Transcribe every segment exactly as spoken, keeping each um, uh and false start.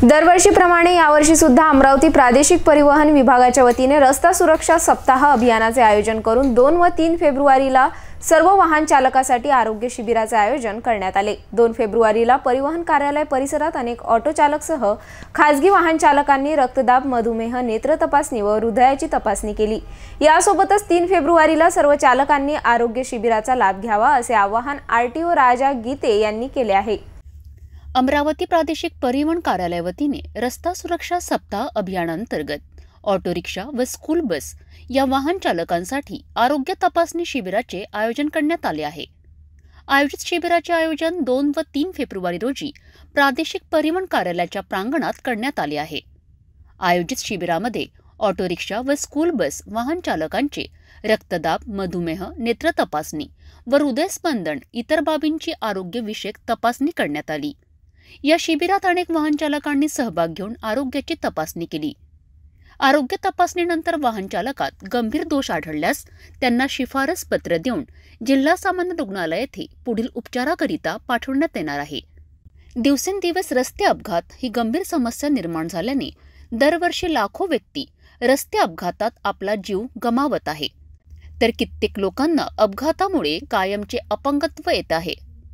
दरवर्षीप्रमाणे यावर्षी सुद्धा अमरावती प्रादेशिक परिवहन विभागाच्या वतीने रस्ता सुरक्षा सप्ताह अभियानाचे आयोजन करून दोन व तीन फेब्रुवारीला सर्व वाहन चालकांसाठी आरोग्य शिबिराचे आयोजन करण्यात आले। दोन फेब्रुवारीला परिवहन कार्यालय परिसरात अनेक ऑटो चालकसह खासगी वाहन चालकांनी रक्तदाब, मधुमेह, नेत्र तपासणी व हृदयाची तपासणी केली। यासोबतच तीन फेब्रुवारीला सर्व चालकांनी आरोग्य शिबिराचा लाभ घ्यावा असे आवाहन आरटीओ राजा गीते यांनी केले आहे। अमरावती प्रादेशिक परिवहन कार्यालय वतीने रस्ता सुरक्षा सप्ताह अभियानांतर्गत ऑटो रिक्षा व स्कूल बस या वाहन चालकांसाठी आरोग्य तपासणी शिबिराचे आयोजन करण्यात आले आहे। आयोजित शिबिराचे आयोजन दोन व तीन फेब्रुवारी रोजी प्रादेशिक परिवहन कार्यालयाच्या प्रांगणात करण्यात आले आहे। आयोजित शिबिरामध्ये ऑटो रिक्षा व स्कूल बस वाहन चालकांचे रक्तदाब, मधुमेह, नेत्र तपासणी व हृदयस्पंदन इतर बाबींची आरोग्यविषयक तपासणी करण्यात आली। या शिबिरात अनेक वाहन चालकांनी सहभाग घेऊन आरोग्याची तपासणी केली। आरोग्य तपासणीनंतर वाहन चालकात गंभीर दोष आढळल्यास त्यांना शिफारस पत्र देऊन जिल्हा सामान्य रुग्णालय येथे पुढील उपचाराकरिता पाठवण्यात येणार आहे। दिवसेंदिवस रस्ते अपघात ही गंभीर समस्या निर्माण झाल्याने दरवर्षी लाखो व्यक्ती रस्ते अपघातात आपला जीव गमावत आहे, तर कित्येक लोकांना अपघातामुळे कायमचे अपंगत्व येत आहे।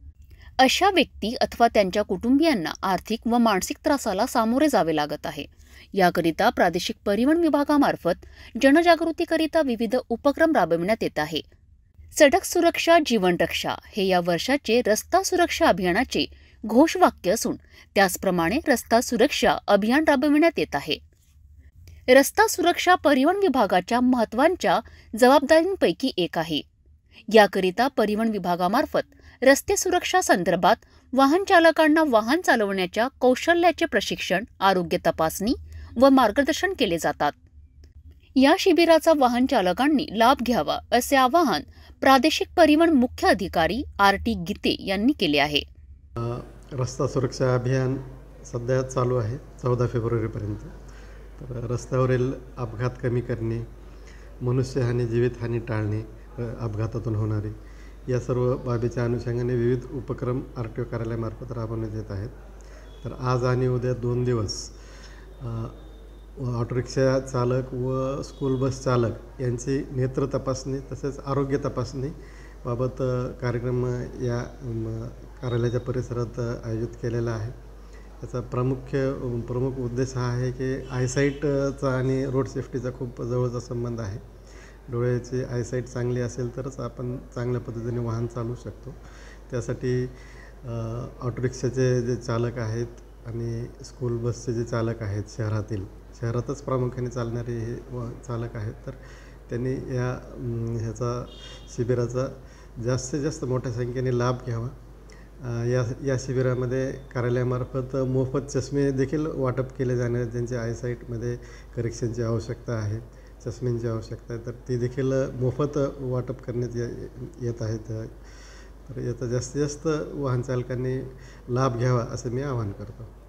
अशा व्यक्ती अथवा त्यांच्या कुटुंबियांना आर्थिक व मानसिक त्रासाला सामोरे जावे लागत आहे। याकरिता प्रादेशिक परिवहन विभागामार्फत जनजागृतीकरिता विविध उपक्रम राबविण्यात येत आहे। सडक सुरक्षा जीवन रक्षा हे या वर्षाचे रस्ता सुरक्षा अभियानाचे घोषवाक्य असून त्याचप्रमाणे रस्ता सुरक्षा अभियान राबविण्यात येत आहे। रस्ता सुरक्षा परिवहन विभागाच्या महत्त्वाच्या जबाबदारींपैकी एक आहे। याकरिता परिवहन विभागामार्फत रस्ते सुरक्षा संदर्भात वाहन चालकांना वाहन चालवण्याच्या कौशल्याचे प्रशिक्षण, आरोग्य तपासणी व मार्गदर्शन केले जातात। या शिबिराचा वाहन चालकांनी लाभ घ्यावा असे आवाहन प्रादेशिक परिवहन मुख्य अधिकारी आर टी गीते यांनी केले आहे। रस्ता सुरक्षा अभियान सध्या चालू आहे चौदा फेब्रुवारीपर्यंत। तर रस्त्यावरील अपघात कमी करणे, मनुष्यहानी, जीवितहानी टाळणे, अपघातातून होणारी या सर्व बाबीच्या अनुषंगाने विविध उपक्रम आर टी ओ कार्यालयामार्फत राबवण्यात येत आहेत। तर आज आणि उद्या दोन दिवस ऑटो रिक्षा चालक व स्कूल बस चालक यांची नेत्र तपासणी तसेच आरोग्य तपासणी बाबत कार्यक्रम या कार्यालयाच्या परिसरात आयोजित केलेला आहे। याचा प्रमुख प्रमुख उद्देश हा आहे की आयसाईटचा आणि रोड सेफ्टीचा खूप जवळचा संबंध आहे। डोळ्याची आयसाईट चांगली असेल तरच आपण चांगल्या पद्धतीने वाहन चालवू शकतो। त्यासाठी ऑटो रिक्षाचे जे चालक आहेत आणि स्कूल बसचे जे चालक आहेत, शहरातील शहरातच प्रामुख्याने चालणारे हे चालक आहेत, तर त्यांनी या ह्याचा शिबिराचा जास्तीत जास्त मोठ्या संख्येने लाभ घ्यावा। या या शिबिरामध्ये कार्यालयामार्फत मोफत चष्मे देखील वाटप केले जाणार, ज्यांचे आयसाईटमध्ये करेक्शनची आवश्यकता आहे, चष्म्यांची आवश्यकता आहे, तर ती देखील मोफत वाटप करण्यात येत आहेत। तर याचा जास्तीत जास्त वाहन चालकांनी लाभ घ्यावा असे मी आवाहन करतो।